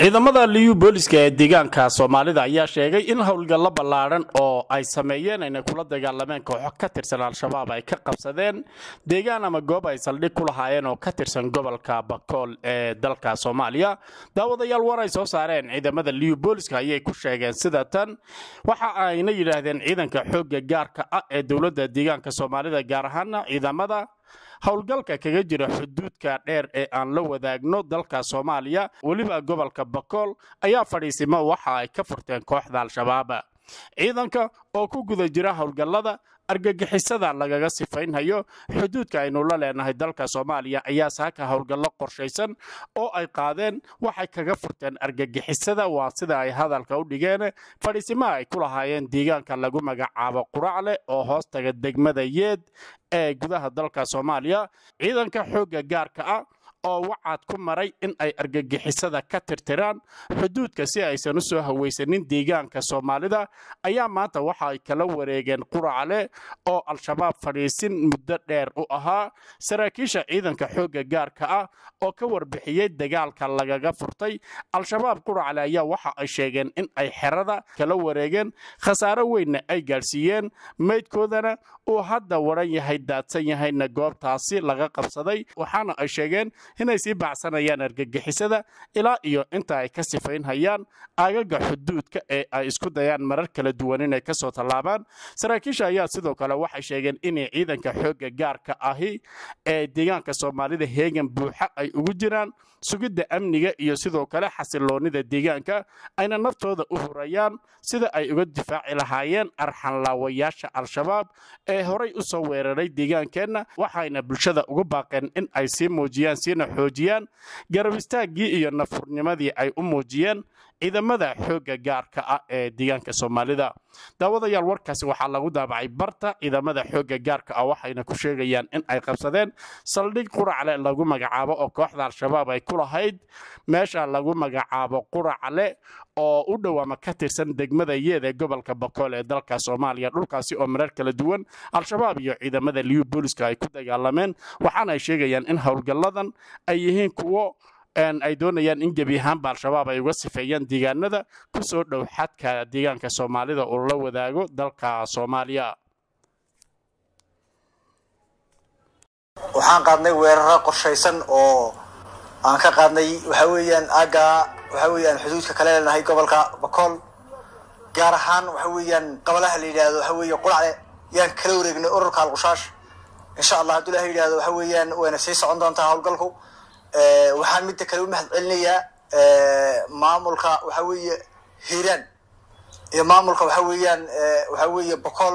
ciidamada liyu booliska ee deegaanka Soomaalida ayaa sheegay in howlgal ballaaran oo ay sameeyeen inay kula dagaalameen kooxo ka tirsan Al-Shabaab ay ka qabsadeen deegaan ama goob ay saldhig ku lahaayeen oo ka tirsan gobolka Bakool ee dalka Soomaaliya. Daawadayaal war ay soo saareen ciidamada liyu booliska ayay ku sheegeen sida tan waxa ayna yiraahdeen ciidanka xoogga gaarka ah ee dawladda deegaanka Soomaalida gaar ahaan ciidamada howlgalka kaga jira xuduudka dheer ee aan la wadaagno dalka Soomaaliya waliba gobolka Bakool ayaa fadhiisimo waxa ay ka furteen kooxda Al-Shabaab. ciidanka oo ku guda jira howlgallada argagixisada lagaga sifaynhayo xuduudka aynu la leenahay dalka Soomaaliya ayaa saaka howlgallo qorshaysan oo ay qaadeen waxay kaga furteen argagixisada waa sida ay hadalka u dhigeen fadhiisimo ay ku lahaayeen deegaanka lagu magacaabo Quracle oo hoostaga degmada Yeed ee gudaha dalka Soomaaliya. ciidanka xoogga gaarka ah oo wacad ku maray in ay argagixisada ka tirtiraan xuduudka si aysan u soo haweysanin deegaanka Soomaalida ayaa maanta waxa ay kala wareegeen Quracle oo Al-Shabaab fadhiisin muddo dheer u ahaa. saraakiisha ciidanka xoogga gaarka ah oo ka warbixiyay dagaalka lagaga furtay Al-Shabaab Quracle ayaa waxa ay sheegeen in ay xerada kala wareegeen khasaaro weyn ay gaarsiiyeen meydkoodana uu hadda waran yahay daadsan yahayna goobtaasi laga qabsaday waxaana ay sheegeen inay sii bacsanayaan argagixisada ilaa iyo inta ay ka sifaynhayaan aagaga xuduudka ee ay isku dayaan marar kala duwan inay ka soo tallaabaan. saraakiisha ayaa sidoo kale waxay sheegeen in ciidanka xoogga gaarka ahi ee deegaanka Soomaalida heegan buuxa ay ugu jiraan sugidda amniga iyo sidoo kale xasiloonida deegaanka ayna naftooda u hurayaan sida ay uga difaaci lahaayeen arxan laawayaasha Al-Shabaab ee horay u soo weeraray deegaankeena waxayna bulshada ugu baaqeen in ay sii muujiyaan siina xoojiyaan garab istaagii iyo nafurnimadii ay u muujiyeen ciidamada xoogga gaarka ah ee deegaanka Soomaalida. daawadayaal warkaasi waxaa lagu daabacay barta ciidamada xoogga gaarka ah waxayna ku sheegayaan in ay qabsadeen saldhig Quracle lagu magacaabo oo kooxda Al-Shabaab ay ku lahayd meesha lagu magacaabo Quracle oo u dhow ama ka tirsan degmada Yeed ee gobolka Bakool ee dalka Soomaaliya. dhulkaasi oo marar kala duwan Al-Shabaab iyo ciidamada liyu booliska ay ku dagaalameen waxaana ay sheegayaan in howlgalladan ay yihiin kuwo ay doonayaan in gebi ahaanba Al-Shabaab ay uga sifeeyaan deegaanada ku soo dhow xadka deegaanka Soomaalida oo la wadaago dalka Soomaaliya. waxaan qaadnay weeraro qorshaysan oo aan ka qaadnay waxa weeyaan xuduudka kale leenahay gobolka Bakool gaar ahaan waxa weeyaan qabalaha la yiraahdo waxa weeye Quracle yaan kala wareegnay ururka Al-Qushash insha Allah haduu la yiraahdo waxa weeyaan wayna sii socon doontaa howlgalku. waxaan mid kale u mahad celinayaa maamulka waxa weeye Hiiraan iyo maamulka waxa weeye Bakool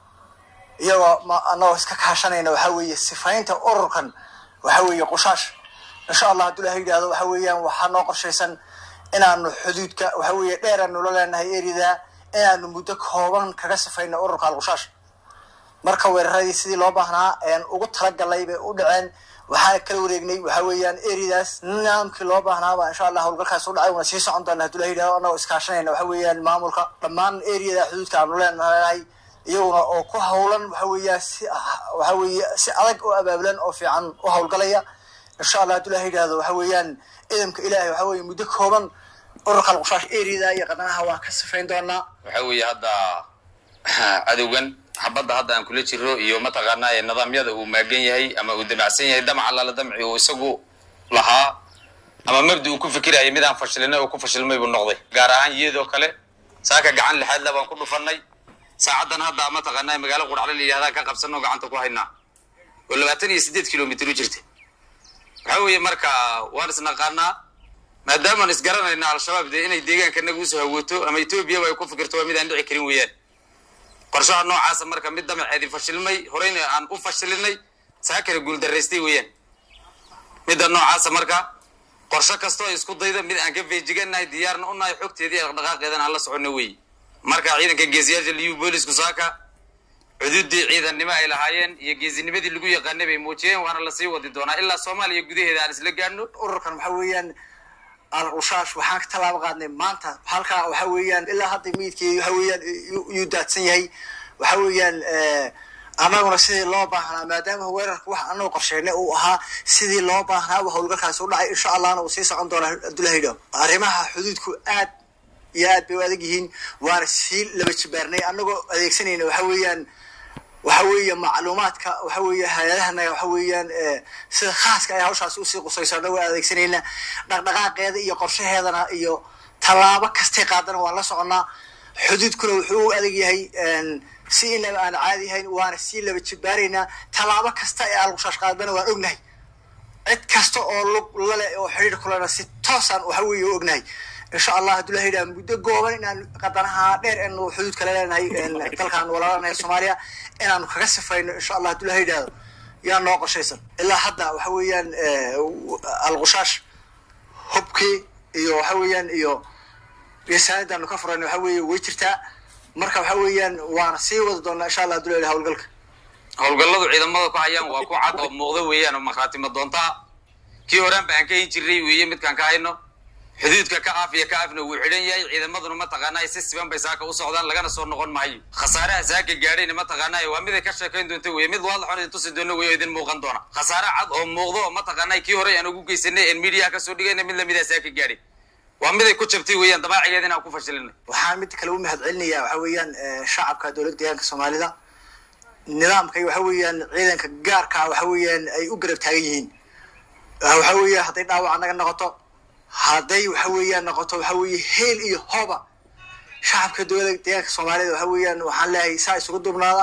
iyagoo anoo iska kaashanayna waxa weeye sifaynta ururkan waxa weeye Qushash insha Allah haduu la yiraahdo waxa weeyaan waxa noo qorshaysan inaanu xuduudka waxa weeye dheer aanu la leenahay erida inaanu muddo kooban kaga sifayno ururka Al-Qushash. marka weeraradii sidii loo baahnaa ugu talagalay bay u dhaceen waxaan kala wareegnay waxa weeyaan eridaas nidaamkii loo baahnaa insha Allah howlgalkaas u dhacay wana sii socon doonaa haduu la yiraahdo anoo iskaashanayna waxa weeyaan maamulka dhammaan eriyada xuduudka aanu leenahay iyaguna oo ku howlan waxa weeye si adag oo abaabulan oo fiican u howlgalaya insha Allah haduu la yiraahdo waxa weeyaan idamka Ilaahay waxa weeye muddo kooban ururka Al-Qushash erida iyo qadanaha waa ka sifayn doonaa. waxa weeye hadda adawgan habada hadda aan kula jiro iyo mataqaanaa nidaamyada uu maagan yahay ama uu damacsan yahay damac la damci oo isagu lahaa ama mabda uu ku fikirayay midaan fashilnay oo ku fashilmay buu noqday gaar ahaan iyadoo kale saaka gacan lixaad la baan ku dhufanay saacadan hadda mataqaanaa magaalo Quracle la yiraahdo ka qabsano gacanta ku haynaa oo 28 kilomitir u jirtay. waxa weeye marka waan isnaqaanaa maadaama isgaranayna Al-Shabaab inay deegaanka nagu soo hawooto ama Itoobiya way ku fikirto waa mid aan dhici karin weeyaan. qorshaha noocaas marka mid damaceedii fashilmay horeyna aan u fashilinay saakare guul dareystay weeyaan. mid noocaas marka qorshe kasto isku dayda mid aan ka feejiganahay diyaarna u nahay xogteedii dhaqdhaqaaqeedan aan la socono weey. marka ciidanka geesiyaasha liyu boolisku saaka xuduudii ciidanimo ay lahaayeen iyo geesinimadii lagu yaqaanay bay muujiyeen waana la sii wadi doonaa ilaa Soomaaliya gudaheeda aan isla gaarno. ururkan waxa weeyaan Al-Qushash waxaan ka talaabo qaadnay maanta halka waxa weeyaan ilaa hadda miidkii waxa weeyaan uu daadsan yahay waxa weeyaan annaguna sidii loo baahnaa maadaama weerarka wax annagu qorsheynay uu ahaa sidii loo baahnaa howlgalkaasi u dhacay insha allahna uu sii socon doonaa Abdullahi Dhaw arrimaha xuduudku aad iyo aad bay u adag yihiin waana sii laba jibaarnay annagoo adeegsanayna waxa weeye macluumaadka waxa weeye hay'adahana waxa weeyaan sida khaaska ay hawshaas u sii qusayso annagoo adeegsanayna dhaqdhaqaaqeeda iyo qorshaheedana iyo tallaabo kasta qaadana waan la soconaa xuduudkuna wuxuu u adag yahay si inaba aan caadi ahayn waana sii laba jibaaraynaa tallaabo kasta ee algushash qaadana waan ognahay cid kasta oo lale oo xiriir kulana si toosan waxa weeye u ognahay insha allah Abdullahi Dhaw muddo gooban inaan qadanaha dheer inuu xuduud kala leenahay dalkan walaalanahay Soomaaliya inaan kaga sifayno insha allah Abdullahi Dhaw yaa noo qorshaysan ilaa hadda waxa weeyaan algushash hubki iyo waxa weeyaan iyo sanadaan ka furayno waxa weeye way jirtaa marka waxa weeyaan waana sii wada doonaa insha allah Abdullahi Dhaw howlgalladu ciidamada ku hayaan waa ku cad oo muuqda weeyaan oo markhaatimo doonta kii horaan baan ka jiray weeye midkaan ka hayno xuduudka ka afna wuu xidhan yahay ciidamaduna ma taqaanaa si siban bay saaka u socdaan lagana soo noqon maayo khasaaraha saaka gaadhayna ma taqaanaa waa mid ay ka sheekayn doonto weeye mid waad xon tusi doono weeye idin muuqan doona khasaare cad oo muuqdo oo ma taqaanaa kii hore aan ugu geysanay in media ka soo dhigayna mid lamid ah saaka gaadhay waa mid ay ku jabtay weeyaan dabaacigeeda inaan ku fashilinay waxaan mid kale u mahad celinayaa waxa weeyaan shacabka dawladda deegaanka Soomaalida nidaamka waxa weeyaan ciidanka gaarka waxa weeyaan ay u garab taagan yihiin waxa weeye haday dhaawac anaga noqoto haday waxa weeyaan noqoto waxa weeye heel iyo hooba shacabka dawladda deegaanka Soomaalida waxa weeyaan waxaan leeyahay saa isugu dubnaada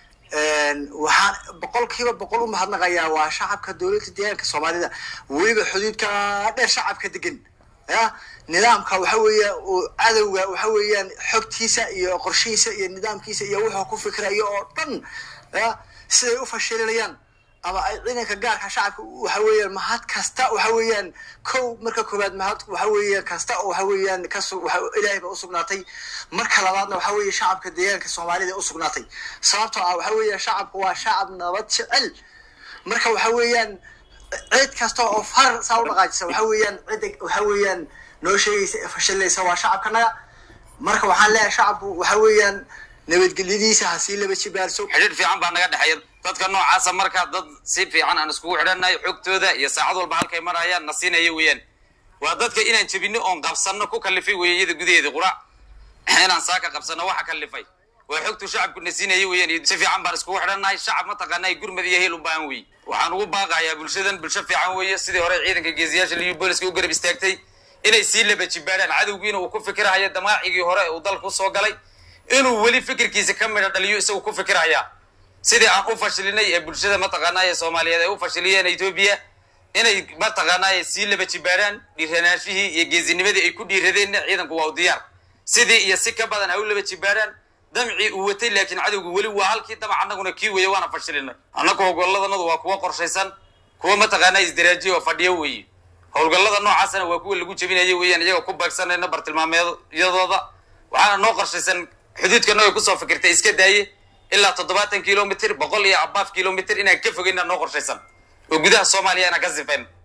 waxaan boqolkiiba boqol u mahadnaqayaa waa shacabka dawladda deegaanka Soomaalida weliba xuduudka dheer shacabka degan nidaamka waxa weeye cadawga waxa weeyaan xogtiisa iyo qorshihiisa iyo nidaamkiisa iyo wuxuu ku fikrayo oo dhan siday u fashilayaan ama ay ciidanka gaarka shacabka waxa weeyaan mahad kasta waxa weeyaan marka koobaad mahad waxa weeyaan kasta oo waxa weeyaan Ilaahay ba u sugnaatay marka labaadna waxa weeye shacabka deegaanka Soomaalida u sugnaatay sababtoo ah waxa weeye shacabku waa shacab nabad jecel marka waxa weeyaan cid kasta oo far saa u dhaqaajisa waxa weeyaan cid waxa weeyaan noo sheegaysa fashilaysa waa shacabkana marka waxaan leeyahay shacabku waxa weeyaan nabadgelyadiisa hasii laba jibaarso xiriir fiican baa naga dhaxay dadka noocaas marka dad si fiican aan isku xidhanay xogtooda iyo saacad walba halkay marayaan nasiinaya weeyaan waa dadka inaan jabino oo qabsano ku kalifay weeyada gudaheeda qura inaan saaka qabsano waxa kalifay waa xogtu shacabku nasiinaya weeyaan si fiican baan isku xidhanay shacab ma taqaanay gurmad iyo heel u baahan weey waxaan ugu baaqayaa bulsho fiican weeye sidii hore ciidanka geesiyaasha liyu booliska u garab istaagtay inay sii laba jibaadaan cadawgiina uu ku fikirayo damaacigii hore uu dalku soo galay inuu weli fikirkiisa ka midho dhaliyo isagu ku fikiraya sidii aan u fashilinay ee bulshada ma taqaanaa Soomaaliyeed ay u fashiliyeen Itoobiya inay ma taqaanaa sii laba jibaadaan dhiiranaashihii iyo geesinimadii ay ku dhiiradeen ciidanku waa u diyaar sidii iyo si ka badan ay u laba jibaadaan damci uu watay laakiin cadawgu weli waa halkii damac annaguna kii weeye waana fashilinay annagoo go'oladannadu waa kuwa qorshaysan kuwa ma taqaanaa isdiraajiyo oo fadhiyo weeye howlgallada noocaasna waa kuwa lagu jabinayo weeyaan iyaga ku baagsanayna bartilmaameedyadooda waxaana noo qorshaysan xuduudka nooy ku soo fikirtay iska daaye ilaa 70 kilomitir 100 iyo above kilomitir inaan ka fogeyna noo qorshaysan oo gudaha Soomaaliya ana ka sifeen